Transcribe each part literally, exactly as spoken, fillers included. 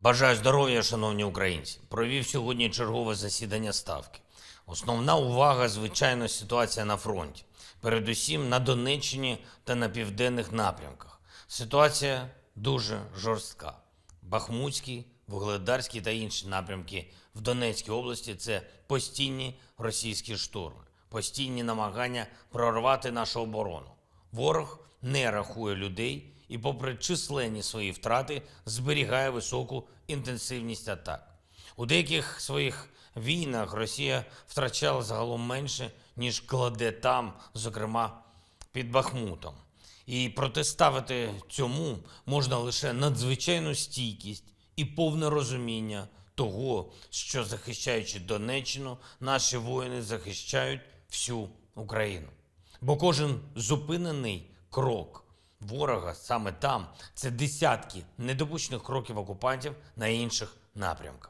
Бажаю здоров'я, шановні українці. Провів сьогодні чергове засідання Ставки. Основна увага, звичайно, ситуація на фронті. Передусім на Донеччині та на південних напрямках. Ситуація дуже жорстка. Бахмутський, Вугледарський та інші напрямки в Донецькій області – це постійні російські штурми, постійні намагання прорвати нашу оборону. Ворог не рахує людей і, попри численні свої втрати, зберігає високу інтенсивність атак. У деяких своїх війнах Росія втрачала загалом менше, ніж кладе там, зокрема під Бахмутом. І протиставити цьому можна лише надзвичайну стійкість і повне розуміння того, що, захищаючи Донеччину, наші воїни захищають всю Україну. Бо кожен зупинений крок ворога саме там – це десятки недопущених кроків окупантів на інших напрямках.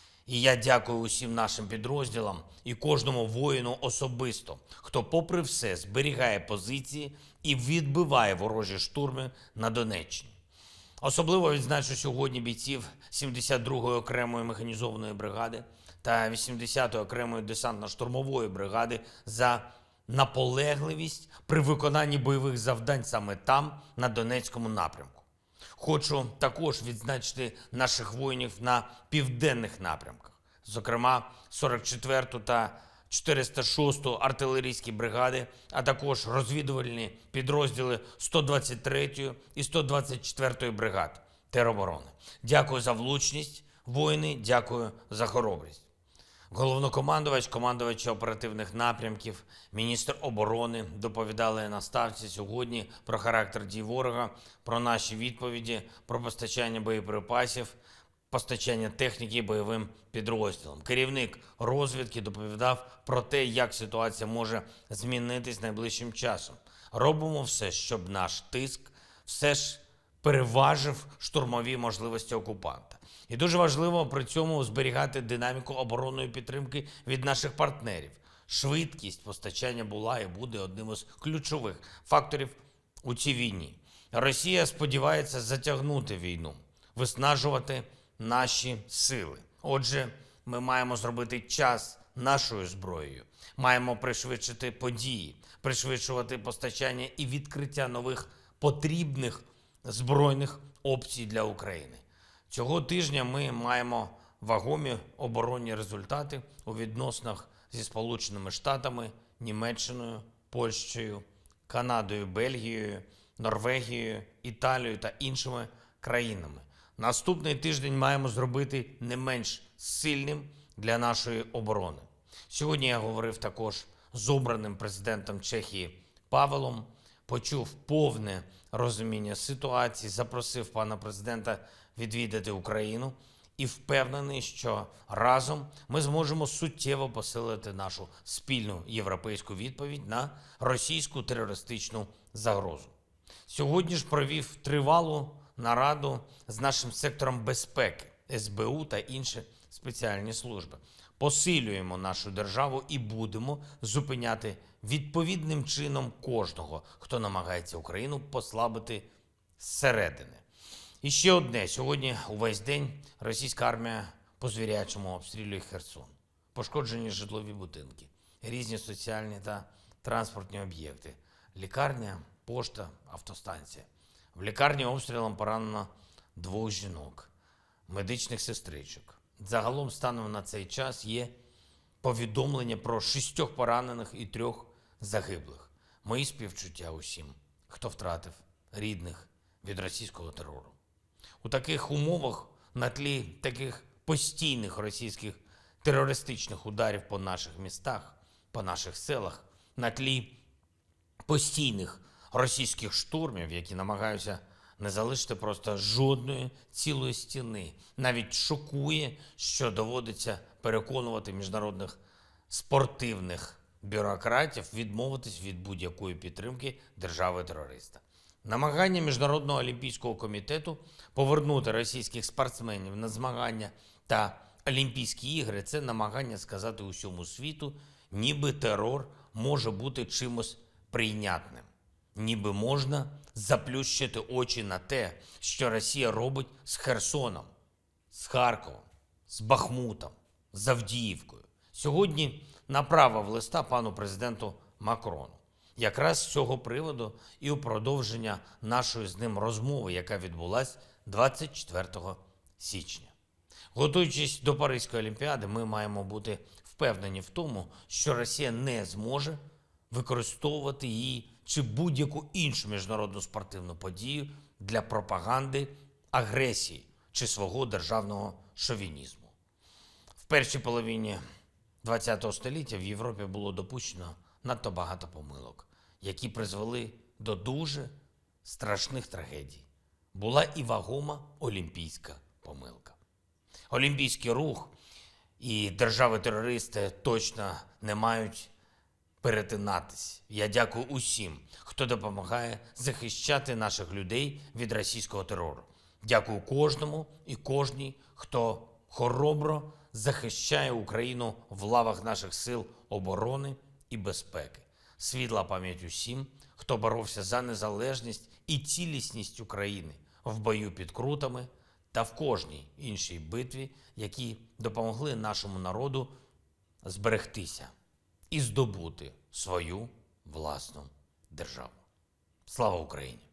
І я дякую усім нашим підрозділам і кожному воїну особисто, хто попри все зберігає позиції і відбиває ворожі штурми на Донеччині. Особливо відзначу сьогодні бійців сімдесят другої окремої механізованої бригади та вісімдесятої окремої десантно-штурмової бригади за наполегливість при виконанні бойових завдань саме там, на Донецькому напрямку. Хочу також відзначити наших воїнів на південних напрямках, зокрема сорок четверту та чотириста шосту артилерійські бригади, а також розвідувальні підрозділи сто двадцять третьої і сто двадцять четвертої бригад тероборони. Дякую за влучність, воїни, дякую за хоробрість. Головнокомандувач, командувач оперативних напрямків, міністр оборони доповідали на Ставці сьогодні про характер дій ворога, про наші відповіді, про постачання боєприпасів, постачання техніки бойовим підрозділам. Керівник розвідки доповідав про те, як ситуація може змінитись найближчим часом. Робимо все, щоб наш тиск все ж переважив штурмові можливості окупанта. І дуже важливо при цьому зберігати динаміку оборонної підтримки від наших партнерів. Швидкість постачання була і буде одним із ключових факторів у цій війні. Росія сподівається затягнути війну, виснажувати наші сили. Отже, ми маємо зробити час нашою зброєю. Маємо пришвидшити події, пришвидшувати постачання і відкриття нових потрібних збройних опцій для України. Цього тижня ми маємо вагомі оборонні результати у відносинах зі Сполученими Штатами, Німеччиною, Польщею, Канадою, Бельгією, Норвегією, Італією та іншими країнами. Наступний тиждень маємо зробити не менш сильним для нашої оборони. Сьогодні я говорив також з обраним президентом Чехії Павелом, почув повне розуміння ситуації, запросив пана президента відвідати Україну і впевнений, що разом ми зможемо суттєво посилити нашу спільну європейську відповідь на російську терористичну загрозу. Сьогодні ж провів тривалу нараду з нашим сектором безпеки, ес бе у та інші спеціальні служби. Посилюємо нашу державу і будемо зупиняти відповідним чином кожного, хто намагається Україну послабити зсередини. І ще одне. Сьогодні увесь день російська армія по-звірячому обстрілює Херсон. Пошкоджені житлові будинки, різні соціальні та транспортні об'єкти, лікарня, пошта, автостанція. В лікарні обстрілом поранено двох жінок, медичних сестричок. Загалом станом на цей час є повідомлення про шістьох поранених і трьох загиблих. Мої співчуття усім, хто втратив рідних від російського терору. У таких умовах, на тлі таких постійних російських терористичних ударів по наших містах, по наших селах, на тлі постійних російських штурмів, які намагаються не залишити просто жодної цілої стіни. Навіть шокує, що доводиться переконувати міжнародних спортивних бюрократів відмовитись від будь-якої підтримки держави-терориста. Намагання Міжнародного олімпійського комітету повернути російських спортсменів на змагання та Олімпійські ігри – це намагання сказати усьому світу, ніби терор може бути чимось прийнятним. Ніби можна заплющити очі на те, що Росія робить з Херсоном. з Харковом, з Бахмутом, з Авдіївкою. Сьогодні направив листа пану президенту Макрону. Якраз з цього приводу і у продовження нашої з ним розмови, яка відбулась двадцять четвертого січня. Готуючись до Паризької Олімпіади, ми маємо бути впевнені в тому, що Росія не зможе використовувати її чи будь-яку іншу міжнародну спортивну подію для пропаганди агресії чи свого державного шовінізму. В першій половині ХХ століття в Європі було допущено надто багато помилок, які призвели до дуже страшних трагедій. Була і вагома олімпійська помилка. Олімпійський рух і держави-терористи точно не мають перетинатись. Я дякую усім, хто допомагає захищати наших людей від російського терору. Дякую кожному і кожній, хто хоробро захищає Україну в лавах наших сил оборони і безпеки. Світла пам'ять усім, хто боровся за незалежність і цілісність України в бою під Крутами та в кожній іншій битві, які допомогли нашому народу зберегтися і здобути свою власну державу. Слава Україні!